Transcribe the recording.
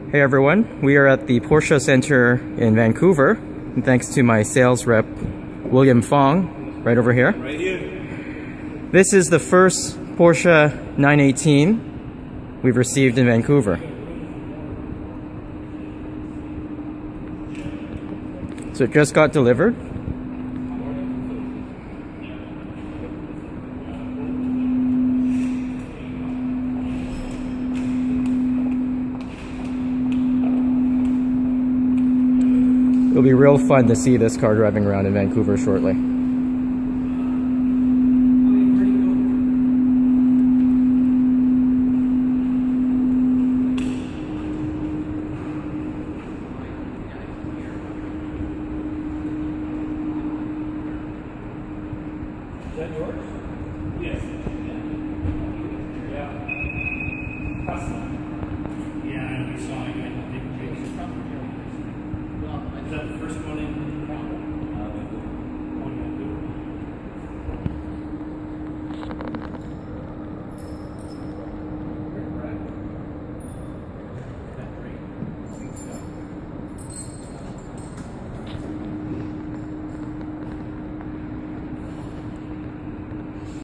Hey everyone, we are at the Porsche Centre in Vancouver, and thanks to my sales rep, William Fong, right over here. Right here. This is the first Porsche 918 we've received in Vancouver. So it just got delivered. It'll be real fun to see this car driving around in Vancouver shortly. Is that yours? Yes. Yeah. Custom. Yeah, we saw it. I didn't take pictures. Is that the first one?